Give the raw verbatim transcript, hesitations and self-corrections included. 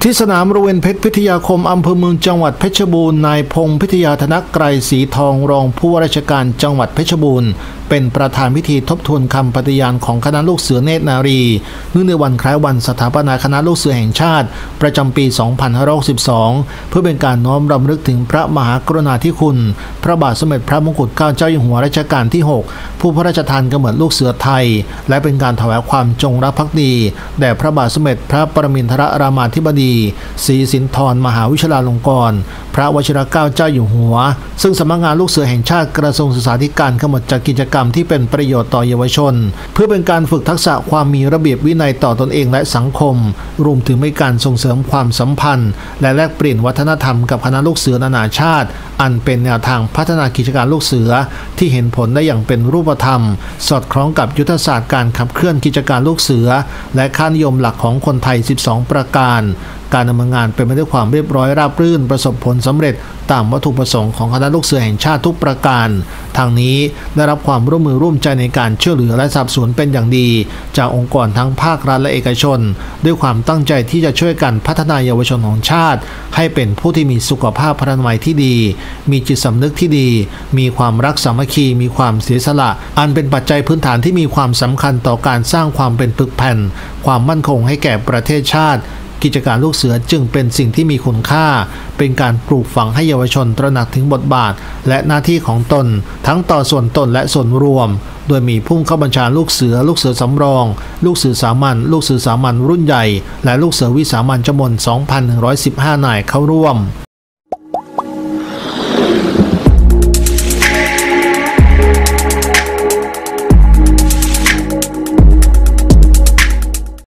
ที่สนามโรงเรียนเพชรพิทยาคมอำเภอเมืองจังหวัดเพชรบูรณ์นายพงษ์พิทยาธนไกรศรีทองรองผู้ว่าราชการจังหวัดเพชรบูรณ์เป็นประธานพิธีทบทวนคำปฏิญาณของคณะลูกเสือเนตรนารีเนื่องในวันคล้ายวันสถาปนาคณะลูกเสือแห่งชาติประจำปี สองพันห้าร้อยหกสิบสอง เพื่อเป็นการน้อมรำลึกถึงพระมหากรุณาธิคุณพระบาทสมเด็จพระมงกุฎเกล้าเจ้าอยู่หัวรัชกาลที่ หก ผู้พระราชทานกำเนิดลูกเสือไทยและเป็นการถวายความจงรักภักดีแด่พระบาทสมเด็จพระปรมินทรรามาธิบดีศรีสินธรมหาวิทยาลงกรณ์พระวชิรเกล้าเจ้าอยู่หัวซึ่งสำนักงานลูกเสือแห่งชาติกระทรวงศึกษาธิการกำหนดจัดกิจกรรมที่เป็นประโยชน์ต่อเยาวชนเพื่อเป็นการฝึกทักษะความมีระเบียบวินัยต่อตนเองและสังคมรวมถึงเป็นการส่งเสริมความสัมพันธ์และแลกเปลี่ยนวัฒนธรรมกับคณะลูกเสือนานาชาติอันเป็นแนวทางพัฒนากิจการลูกเสือที่เห็นผลได้อย่างเป็นรูปธรรมสอดคล้องกับยุทธศาสตร์การขับเคลื่อนกิจการลูกเสือและค่านิยมหลักของคนไทยสิบสองประการการดำเนินงานเป็นไปด้วยความเรียบร้อยราบรื่นประสบผลสำเร็จตามวัตถุประสงค์ของคณะลูกเสือแห่งชาติทุกประการทางนี้ได้รับความร่วมมือร่วมใจในการช่วยเหลือและสนับสนุนเป็นอย่างดีจากองค์กรทั้งภาครัฐและเอกชนด้วยความตั้งใจที่จะช่วยกันพัฒนาเยาวชนของชาติให้เป็นผู้ที่มีสุขภาพพรรณนามัยที่ดีมีจิตสำนึกที่ดีมีความรักสามัคคีมีความเสียสละอันเป็นปัจจัยพื้นฐานที่มีความสำคัญต่อการสร้างความเป็นปึกแผ่นความมั่นคงให้แก่ประเทศชาติกิจการลูกเสือจึงเป็นสิ่งที่มีคุณค่าเป็นการปลูกฝังให้เยาวชนตระหนักถึงบทบาทและหน้าที่ของตนทั้งต่อส่วนตนและส่วนรวมโดยมีผู้เข้าบัญชาลูกเสือลูกเสือสำรองลูกเสือสามัญลูกเสือสามัญรุ่นใหญ่และลูกเสือวิสามัญจำนวน สองพันหนึ่งร้อยสิบห้ นายเข้าร่วม